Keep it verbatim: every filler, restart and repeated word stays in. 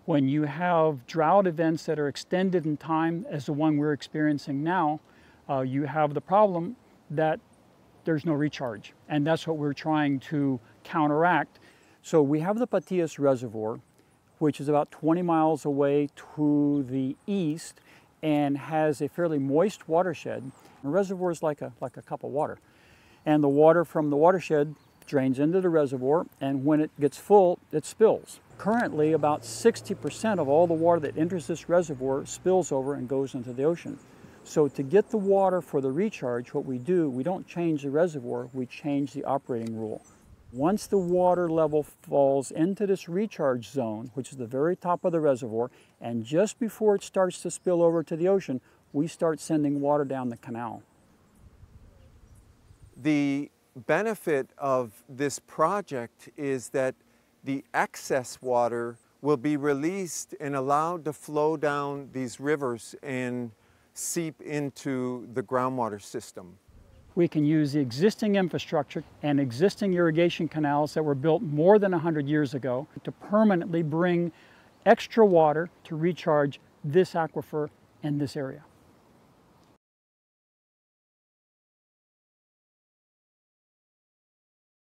When you have drought events that are extended in time, as the one we're experiencing now, uh, you have the problem that there's no recharge. And that's what we're trying to counteract. So we have the Patillas Reservoir, which is about twenty miles away to the east and has a fairly moist watershed. The reservoir is like a, like a cup of water. And the water from the watershed drains into the reservoir, and when it gets full, it spills. Currently, about sixty percent of all the water that enters this reservoir spills over and goes into the ocean. So to get the water for the recharge, what we do, we don't change the reservoir, we change the operating rule. Once the water level falls into this recharge zone, which is the very top of the reservoir, and just before it starts to spill over to the ocean, we start sending water down the canal. The benefit of this project is that the excess water will be released and allowed to flow down these rivers and seep into the groundwater system. We can use the existing infrastructure and existing irrigation canals that were built more than one hundred years ago to permanently bring extra water to recharge this aquifer in this area.